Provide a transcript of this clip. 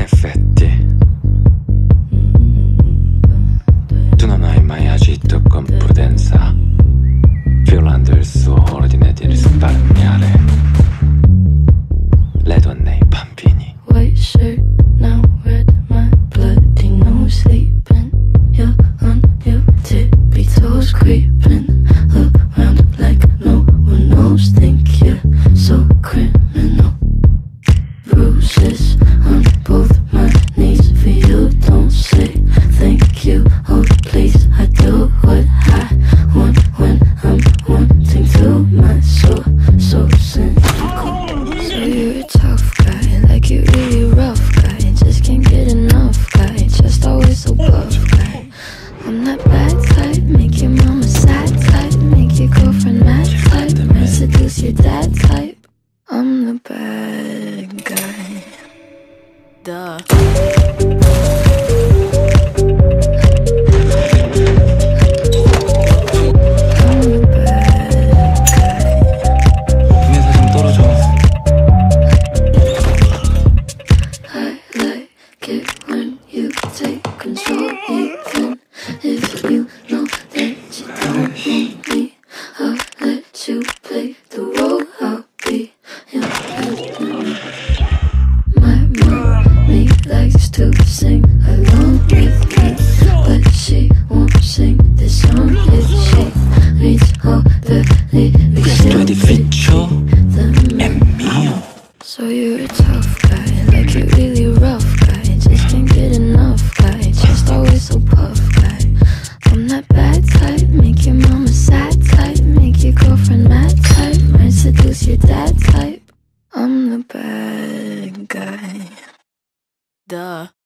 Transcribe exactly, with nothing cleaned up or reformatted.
effetti tu non hai mai agito con prudenza, violando il suo ordine di risparmiare le donne e i bambini. White shirt, now red, my bloody nose sleeping. You're on your tippy toes, creeping around like no one knows. Think you're so criminal. Bruises on both my knees for you. Don't say thank you, oh please. I do what I want when I'm wanting to. My soul so cynical. So you're a tough guy, like you really rough guy. Just can't get enough guy, just always so buff guy. I'm that bad type, make your mama sad type, make your girlfriend mad type, might seduce your dad type. I'm the bad guy. Duh. Questo edificio è mio. So you're a tough guy, like you really rough guy. Just can't get enough guy, just always so puff guy. I'm that bad type, make your mama sad type, make your girlfriend mad type, might seduce your dad type. I'm the bad guy. Duh.